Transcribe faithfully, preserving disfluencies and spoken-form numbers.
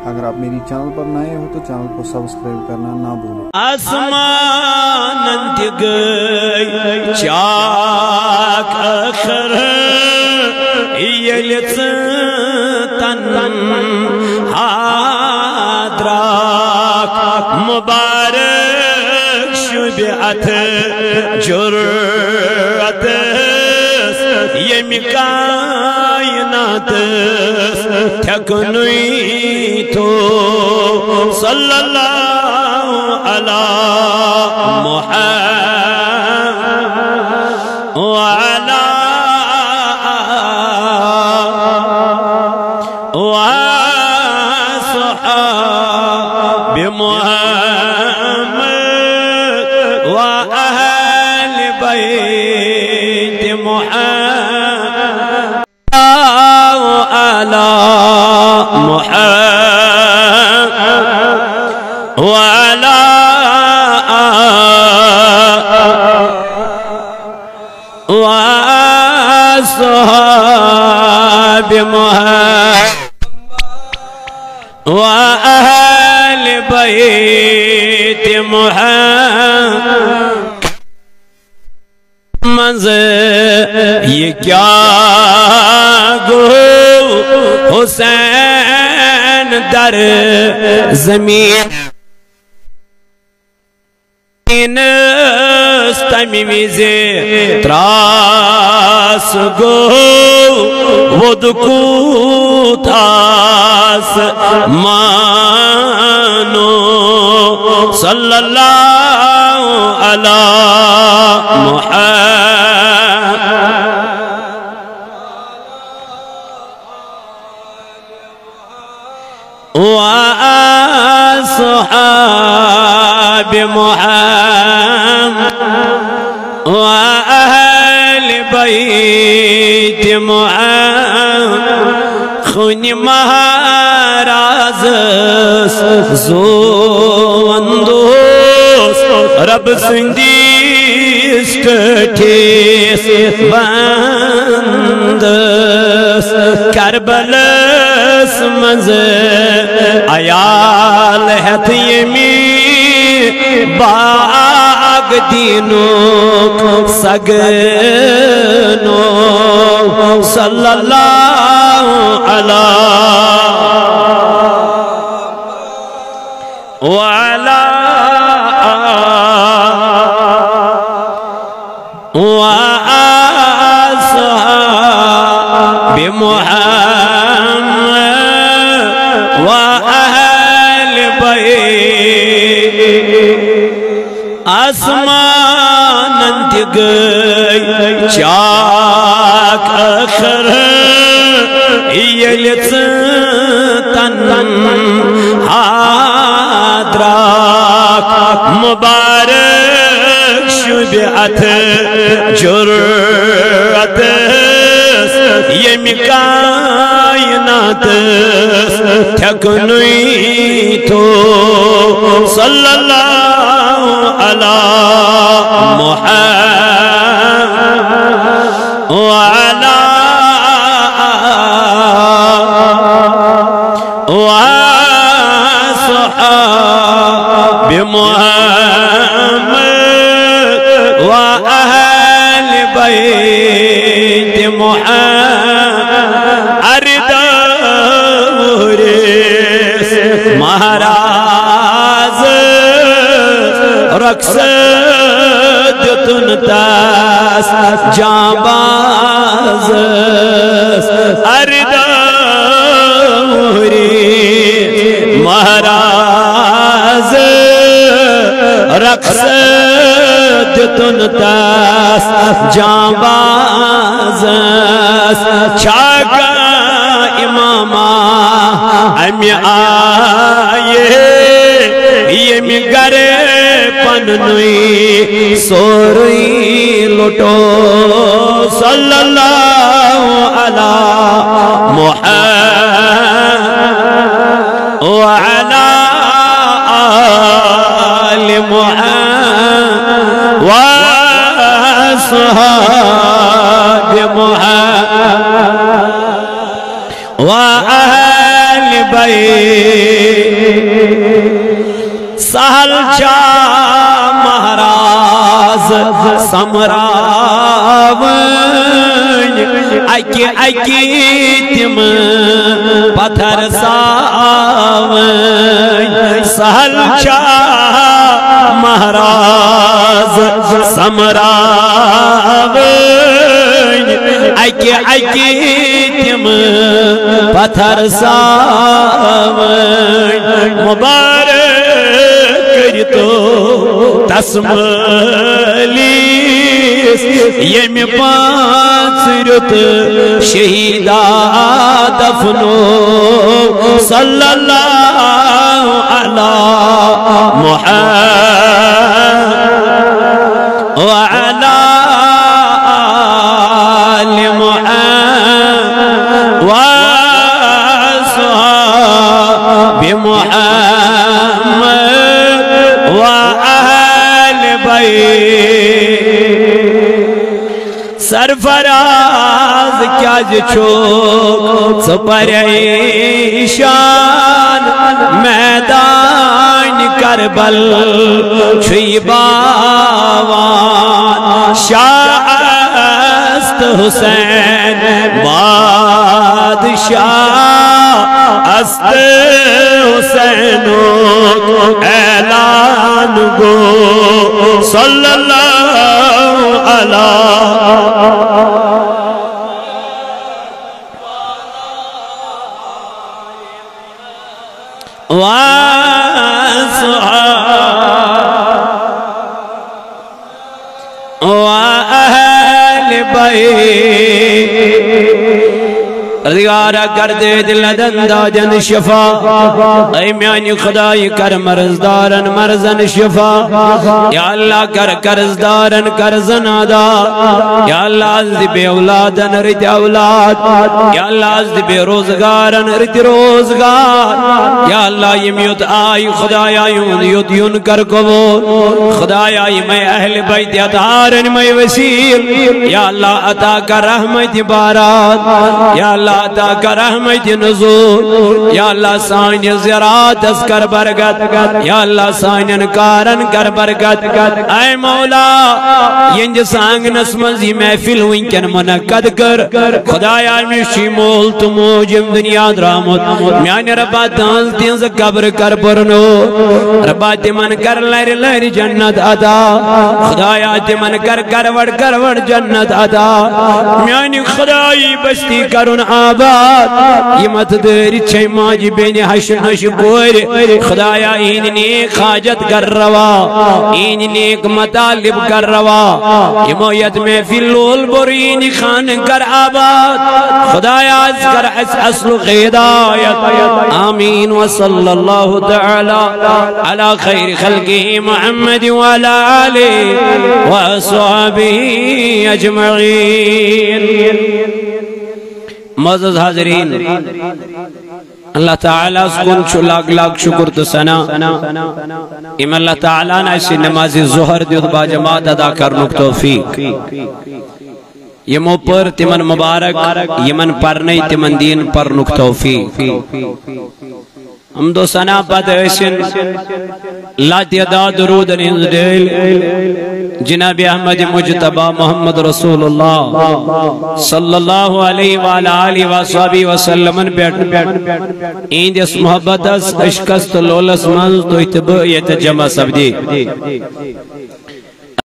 اگر آپ میری چینل پر نئے ہو تو چینل کو سبسکرائب کرنا نہ بھولیں۔ آسمان گئی چاک اخر یلت تن حادراک مبارک شبعت جرعت یم کائنات تھکنوی تو صلی اللہ علی محمد وعلا وصحاب محمد وأهل بيت محمد وعلى محمد وعلى وأصحاب محمد وأهل بيت محمد منظر یہ کیا گو حسین در زمین استمیزے تراس گو ودکو تاس مانو صلی اللہ علی محمد وأصحاب محمد وأهل بيت محمد خون مہاراز زوندوس رب سندیست ٹھیس بندس کربلس مز عیال ہت یمی باغ دینو سگنو صلی اللہ علی وعلا وأصحاب محمد وأهل بيت آسمان گئی چاک اخر یلت تن حادراک مبارک شبعت جرعت یم کائنات تھکنوی تو صلی اللہ علی محمد وعلا وصحاب محمد وأهل بيت محمد اردورس مہراز رقص دتن تاس جانباز اردورس مہراز رقص دتن تاس جانباز چھاگا اماما امی آئے یم گرے پننوی سوری لٹو صلی اللہ علی محمد وعلا آل محمد وصحاب محمد وأهل بيت چا مہراز سمراون اکی اکی تم پتھر ساون سہل چا مہراز سمراون اکی اکی تم پتھر ساون مبارک کرتو تسملیس یم پانچ رت شہیدہ دفنو صلی اللہ علی محمد وعلی آل محمد وصحاب محمد وآل بیت سرفراز کیا جچوک سپریشان میدان کربل چھوئی باوان شاہ است حسین بادشاہ است حسینو اعلان گو صلی اللہ علیہ وَأَصْحَابِ وَأَهْلِ بَيْتِ رضیارہ کر دے دل دندہ جن شفا اے میانی خدای کر مرزدارن مرزن شفا یا اللہ کر کرزدارن کرزن آدھا یا اللہ عزد بے اولادن رت اولاد یا اللہ عزد بے روزگارن رت روزگار یا اللہ یمیت آئی خدای آئیون یود یون کر قبول خدای آئی میں اہل بیت اتحارن میں وسیل یا اللہ عطا کر رحمت بارات یا اللہ عطا کر رحمت نزول یا اللہ سائن زیارات اس کر برکت یا اللہ سائن کارن کر برکت اے مولا ینج سانگ نسمزی محفل وینکن منعقد کر خدایا مشی مول تو موجم دنیا درامت میان ربا دانز تینز قبر کر برنو ربا تیمن کر لیر لیر جنت عطا خدایا تیمن کر کروڑ کروڑ جنت عطا میانی خدای بستی کرن آباد یہ مت دری چھے ماجی بین حشن نش گور خدایا این نیک حاجت کر روا این نیک مطالب کر روا یہ مویت میں فی اللول برین خان کر آباد خدایا از کر اصل خیدایت آمین وصل اللہ تعالی علی خیر خلقہ محمد وعلی آلہ وصحابہ اجمعین معزز حاضرین اللہ تعالیٰ سکن چھو لاکھ لاکھ شکر تو سنا ام اللہ تعالیٰ نا اسی نماز ظہر دیت با جماعت ادا کرنک توفیق یہ مو پر تمن مبارک یمن پرنی تمن دین پرنک توفیق ہم دو سنا پت ایسن لاتی ادا درود نیز دیل جناب احمد مجتبہ محمد رسول اللہ صلی اللہ علیہ وآلہ وآلہ وسلم بیٹ ایند اس محبت اس اشکست لولس منز تو اتبعیت جمع سب دی